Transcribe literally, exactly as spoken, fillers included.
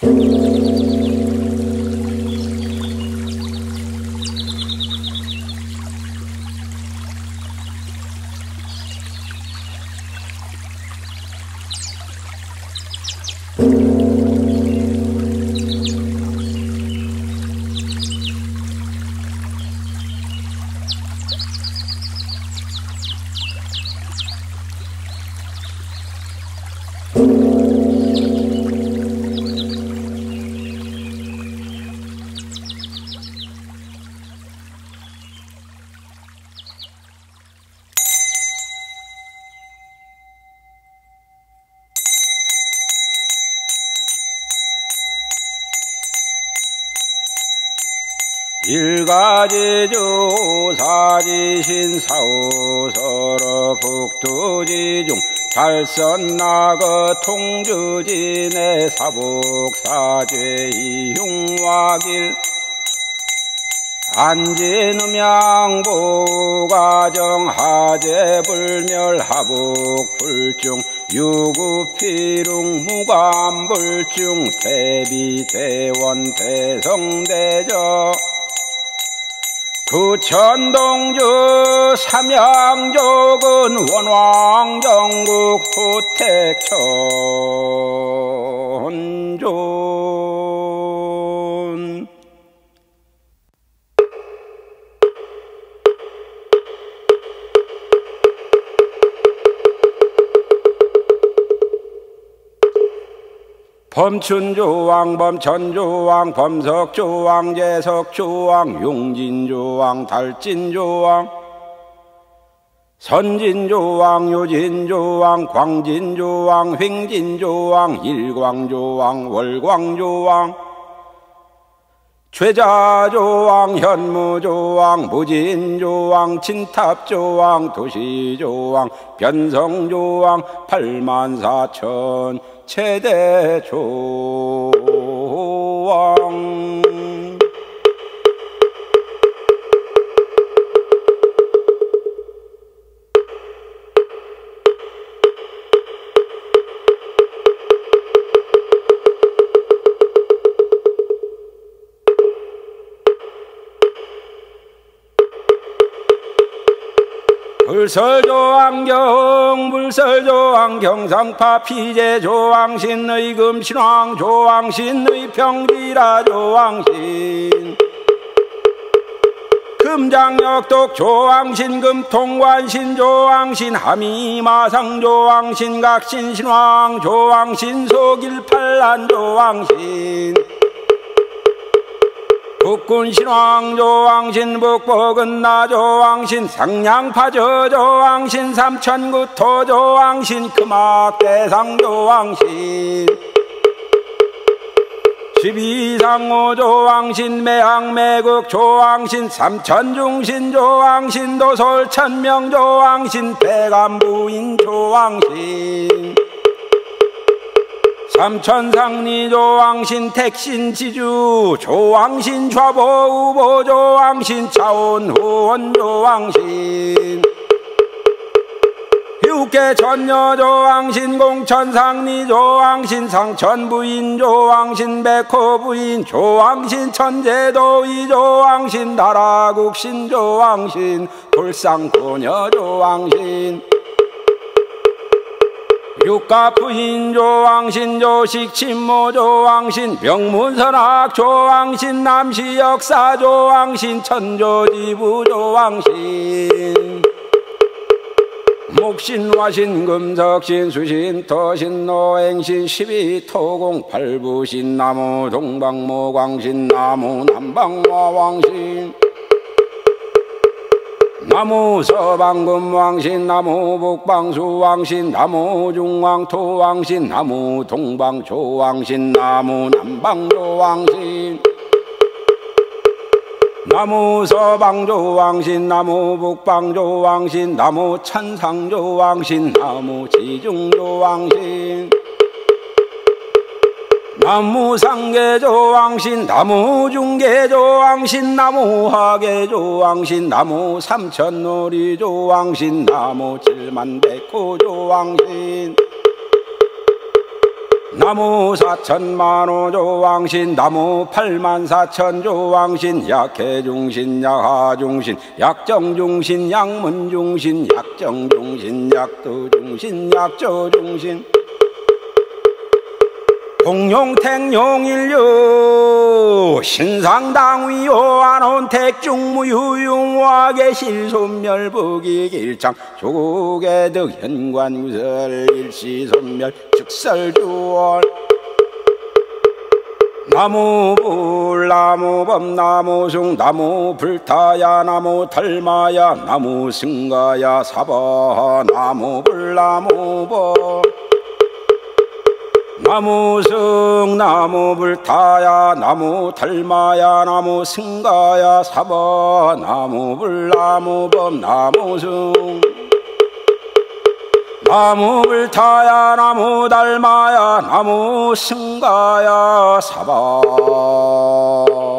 일가지주 사지신 사우서로 북두지중 잘선나그 통주진의 사북사죄 이흉화길 안진음양보가정 하재불멸 하북불중 유구피룽 무감불중 대비대원 대성대저 구천동주 삼양족은 원왕정국 후택천존 범춘조왕, 범천조왕, 범석조왕, 재석조왕, 용진조왕, 달진조왕, 선진조왕, 요진조왕, 광진조왕, 횡진조왕, 일광조왕, 월광조왕, 최자조왕, 현무조왕, 무진조왕, 진탑조왕, 도시조왕, 변성조왕, 팔만사천 최대조왕 불설조왕경, 불설조왕, 경상파 피제조왕신, 의금신왕, 조왕신, 의평지라 조왕신, 금장역독 조왕신, 금통관신 조왕신, 함의마상 조왕신, 각신신왕 조왕신, 속일팔란 조왕신, 북군신왕 조왕신, 북복은나 조왕신, 상냥파저 조왕신, 삼천구토 조왕신, 금악대상 조왕신, 십이상호 조왕신, 매항매국 조왕신, 삼천중신 조왕신, 도솔천명 조왕신, 백암부인 조왕신, 삼천상리 조왕신, 택신지주 조왕신, 좌보우보 조왕신, 차원후원 조왕신, 육계천녀 조왕신, 공천상리 조왕신, 상천부인 조왕신, 백호부인 조왕신, 천재도의 조왕신, 나라국신 조왕신, 불상포녀 조왕신, 육가부인 조왕신, 조식친모 조왕신, 명문선악 조왕신, 남시역사 조왕신, 천조지부 조왕신, 목신화신, 금석신, 수신, 터신, 노행신, 십이토공, 팔부신, 나무 동방모광신, 나무 남방화왕신, 나무 서방금왕신, 나무 북방수왕신, 나무 중왕토왕신, 나무 동방조왕신, 나무 남방조왕신, 나무 서방조왕신, 나무 북방조왕신, 나무 천상조왕신, 나무 지중조왕신, 나무 상계조왕신, 나무 중계조왕신, 나무 하계조왕신, 나무 삼천놀이조왕신, 나무 칠만백호조왕신, 나무 사천만호조왕신 나무 팔만사천조왕신 약해중신 약하중신 약정중신 약문중신 약정중신 약도중신 약조중신 공룡택룡일류 신상당위요 안혼택중무유용화계 실손멸북이길창 조국의득 현관유설 일시손멸 즉설주월 나무불 나무범 나무숭 나무불타야 나무달마야 나무승가야 사바 나무불 나무범 나무승 나무불타야 나무달마야 나무승가야 사바 나무불 나무범 나무승 나무불타야 나무달마야 나무승가야 사바